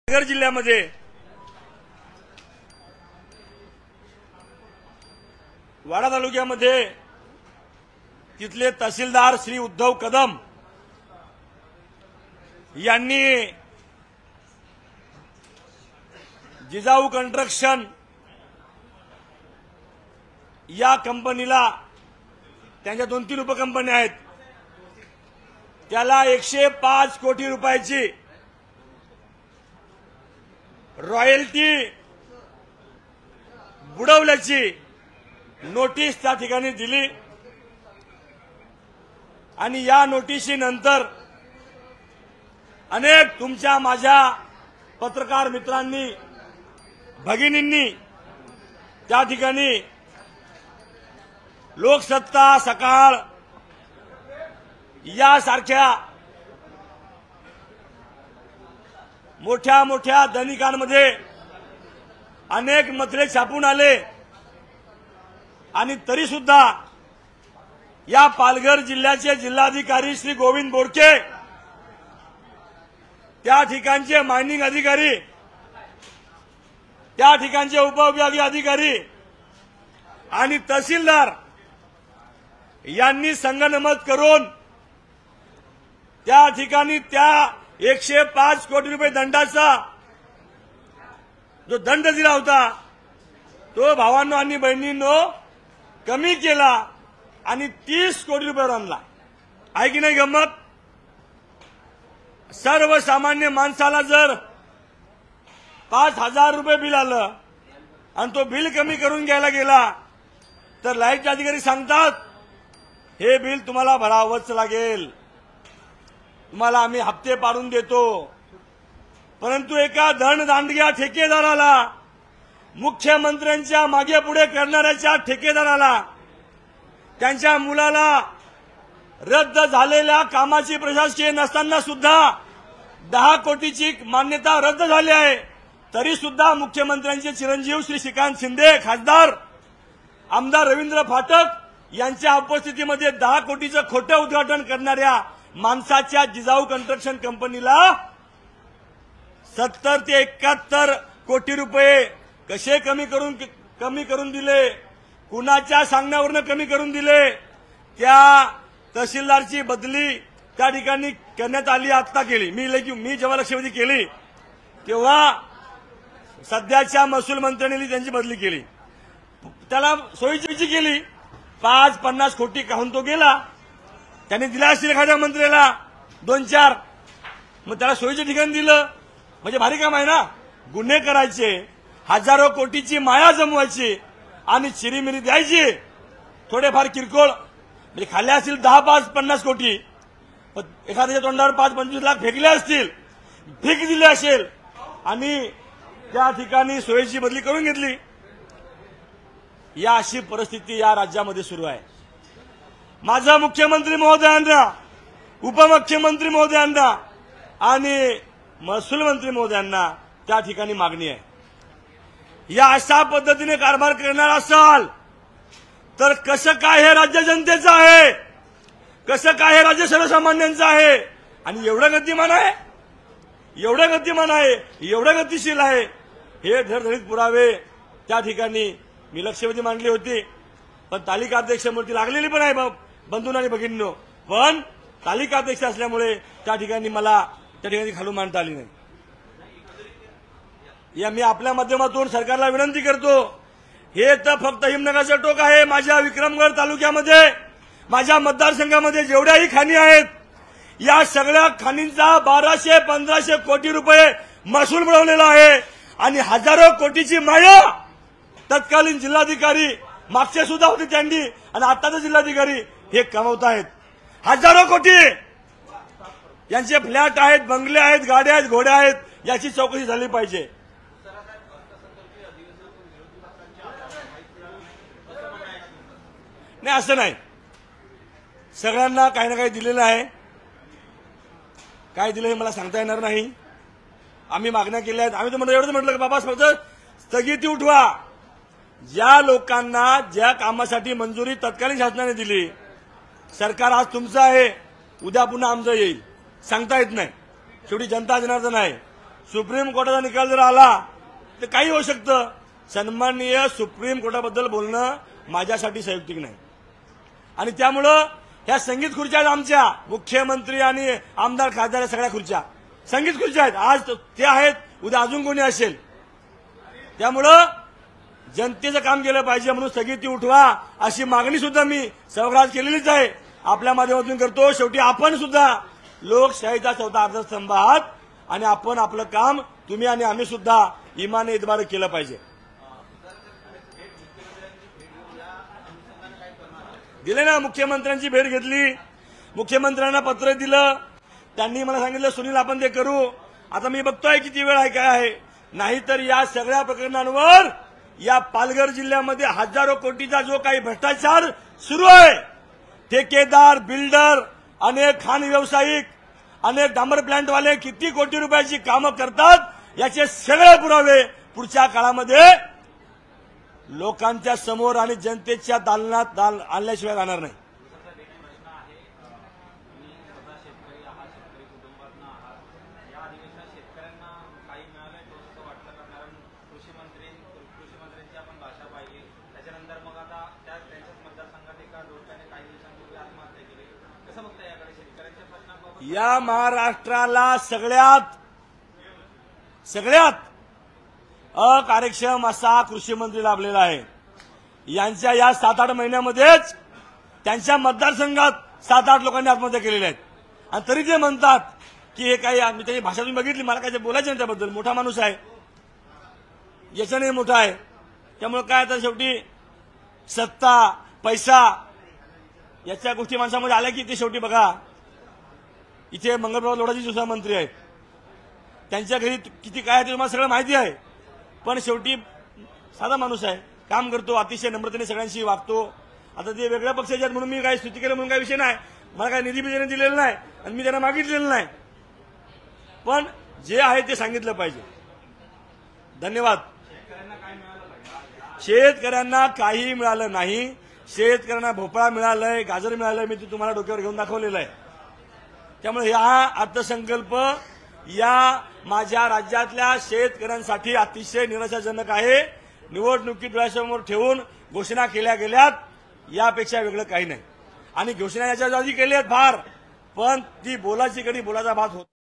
पालघर जिल्ह्यामध्ये वाडा तालुक्यामध्ये तिथले तहसीलदार श्री उद्धव कदम यांनी जिजाऊ कंस्ट्रक्शन या कंपनीला, त्यांच्या 2-3 उपकंपन्या आहेत, त्याला 105 कोटी रुपयाची रॉयल्टी बुडवल्याची नोटीस त्या ठिकाणी दिली आणि या नोटिशीनंतर अनेक तुमच्या माझ्या पत्रकार मित्रांनी, भगिनींनी त्या ठिकाणी लोकसत्ता, सकाळ यासारख्या मोठ्या मोठ्या दैनिकांमध्ये अनेक मथळे छापून आले आणि तरी सुद्धा या पालघर जिल्ह्याचे जिल्हाधिकारी श्री गोविंद बोडके, त्या ठिकाणचे मायनिंग अधिकारी, त्या ठिकाणचे उपविभागीय अधिकारी आणि तहसीलदार यांनी संगनमत करून त्या ठिकाणी त्या 105 कोटी रुपये दंडाचा जो दंड दिला होता तो भावांनो आणि बहिणींनो कमी केला आणि 30 कोटी रुपयावर आणला. आहे की नाही गंमत? सर्वसामान्य माणसाला जर 5,000 रुपये बिल आलं आणि तो बिल कमी करून घ्यायला गेला तर लाईटचे अधिकारी सांगतात हे बिल तुम्हाला भरावंच लागेल, तुम्हाला आम्ही हप्ते पाडून देतो. परंतु एका धनदांडग्या ठेकेदाराला, मुख्यमंत्र्यांच्या मागे पुढे करणाऱ्याच्या ठेकेदाराला, त्यांच्या मुलाला रद्द झालेल्या कामाची प्रशासकीय नसताना सुद्धा 10 कोटीची मान्यता रद्द झाली आहे, तरी सुद्धा मुख्यमंत्र्यांचे चिरंजीव श्री श्रीकांत शिंदे, खासदार आमदार रवींद्र फाटक यांच्या उपस्थितीमध्ये 10 कोटीचं खोटं उद्घाटन करणाऱ्या माणसाच्या जिजाऊ कंस्ट्रक्शन कंपनीला 70 ते 71 कोटी रुपये कसे कमी करून दिले, कुणाच्या सांगण्यावरनं कमी करून दिले. त्या तहसीलदारची बदली त्या ठिकाणी करण्यात आली, आत्ता केली. मी जेव्हा लक्षवेधी केली तेव्हा सध्याच्या महसूल मंत्र्यांनी त्यांची बदली केली, त्याला सोयीची केली. 50 कोटी खाऊन तो गेला. त्याने दिला असतील एखाद्या मंत्र्याला 2-4, मग त्याला सोयीच्या ठिकाणी दिलं म्हणजे भारी काम आहे ना. गुन्हे करायचे, हजारो कोटीची माया जमवायची आणि चिरीमिरी द्यायची, थोडेफार किरकोळ म्हणजे खाल्ले असतील 10-50 कोटी, एखाद्याच्या तोंडावर 5-25 लाख फेकले असतील, भीक दिली असेल आणि त्या ठिकाणी सोयीची बदली करून घेतली. या अशी परिस्थिती या राज्यामध्ये सुरू आहे. माझा मुख्यमंत्री महोदयांना, उपमुख्यमंत्री महोदयांना आणि महसूल मंत्री महोदयांना त्या ठिकाणी मागणी आहे, या अशा पद्धतीने कारभार करणार असाल तर कसं काय हे राज्य जनतेचं आहे, कसं काय हे राज्य सर्वसामान्यांचं आहे. आणि एवढं गतिमान आहे, एवढं गतिशील आहे, हे धडधडीत पुरावे त्या ठिकाणी मी लक्षवेधी मांडली होती. पण तालिका अध्यक्षामूर्ती लागलेली पण आहे बंधून आणि भगिनींनो, पण तालिका अध्यक्ष असल्यामुळे त्या ठिकाणी मला त्या ठिकाणी खालून मांडता आली नाही. या मी आपल्या माध्यमातून सरकारला विनंती करतो, हे तर फक्त हिमनगाचं टोक आहे. माझ्या विक्रमगड तालुक्यामध्ये, माझ्या मतदारसंघामध्ये जेवढ्याही खाणी आहेत, या सगळ्या खाणींचा 1200-1500 कोटी रुपये महसूल मिळवलेला आहे आणि हजारो कोटीची माया तत्कालीन जिल्हाधिकारी, मागचे सुद्धा होते त्यांनी आणि आताचे जिल्हाधिकारी हे कमवत आहेत. हजारो कोटी यांचे फ्लॅट आहेत, बंगले आहेत, गाड्या आहेत, घोड्या आहेत, याची चौकशी झाली पाहिजे. नाही असं नाही, सगळ्यांना काही ना काही दिलेलं आहे. काय दिलं हे मला सांगता येणार नाही. आम्ही मागण्या केल्या आहेत. आम्ही तर एवढंच म्हटलं की बाबा फक्त स्थगिती उठवा. ज्या लोकांना ज्या कामासाठी मंजुरी तत्कालीन शासनाने दिली, सरकार आज तुमचं आहे, उद्या पुन्हा आमचं येईल, सांगता येत नाही. शेवटी जनता जनार्दन आहे. सुप्रीम कोर्टाचा निकाल जर आला तर काही होऊ शकतं. सन्माननीय सुप्रीम कोर्टाबद्दल बोलणं माझ्यासाठी संयुक्तिक नाही. आणि त्यामुळं ह्या संगीत खुर्च्या आहेत आमच्या, मुख्यमंत्री आणि आमदार खासदार सगळ्या खुर्च्या संगीत खुर्च्या आहेत. आज ते आहेत, उद्या अजून कोणी असेल. त्यामुळं जनतेचं काम केलं पाहिजे म्हणून स्थगिती उठवा अशी मागणी सुद्धा मी सभागृहात केलेलीच आहे, आपल्या माध्यमातून करतो. शेवटी आपण सुद्धा लोकशाहीचा चौथा आधारस्तंभ आहात आणि आपण आपलं काम तुम्ही आणि आम्ही सुद्धा इमाने इतबार केलं पाहिजे. दिले ना, मुख्यमंत्र्यांची भेट घेतली, मुख्यमंत्र्यांना पत्र दिलं, त्यांनी मला सांगितलं सुनील आपण ते करू. आता मी बघतोय किती वेळ आहे काय आहे. नाहीतर या सगळ्या प्रकरणांवर या पालघर जिल्ह्यामध्ये हजारो कोटीचा जो काही भ्रष्टाचार सुरू आहे, ठेकेदार, बिल्डर, अनेक खाण व्यावसायिक, अनेक डांबर प्लांटवाले किती कोटी रुपयाची कामं करतात याचे सगळे पुरावे पुढच्या काळामध्ये लोकांच्या समोर आणि जनतेच्या दालनात आणल्याशिवाय राहणार नाही. या महाराष्ट्राला सगळ्यात अकार्यक्षम असा कृषी मंत्री लाभलेला आहे. यांच्या या 7-8 महिन्यामध्येच त्यांच्या मतदारसंघात 7-8 लोकांनी आत्महत्या केलेल्या आहेत. आणि तरी ते म्हणतात की हे काही, मी त्याची भाषा तुम्ही बघितली, मला काय बोलायचं नाही त्याबद्दल. मोठा माणूस आहे, याच्याने मोठा आहे. त्यामुळे काय आता शेवटी सत्ता, पैसा याच्या गोष्टी माणसामध्ये आल्या की ते शेवटी बघा. इथे मंगलप्रभात लोढाजी सुद्धा मंत्री आहेत, त्यांच्या घरी किती काय ते तुम्हाला सगळं माहिती आहे. पण शेवटी साधा माणूस आहे, काम करतो, अतिशय नम्रतेने सगळ्यांशी वागतो. आता ते वेगळ्या पक्षाचे आहेत म्हणून मी काही स्तुती केलं म्हणून काही विषय नाही, मला काही निधी बिधी दिलेला नाही आणि मी त्यांना मागितलेलं नाही. पण जे आहे ते सांगितलं पाहिजे. धन्यवाद. शेतकऱ्यांना काही मिळालं नाही. शेतकऱ्यांना भोपळा मिळालाय, गाजर मिळालंय, मी ते तुम्हाला डोक्यावर घेऊन दाखवलेलं आहे. त्यामुळे हा अर्थसंकल्प या माझ्या राज्यातल्या शेतकऱ्यांसाठी अतिशय निराशाजनक आहे. निवडणुकीत डोळ्यासमोर ठेवून घोषणा केल्या गेल्यात, यापेक्षा वेगळं काही नाही. आणि घोषणा याच्या आधी केली आहेत फार, पण ती बोलाची कधी बोलाचा भात होत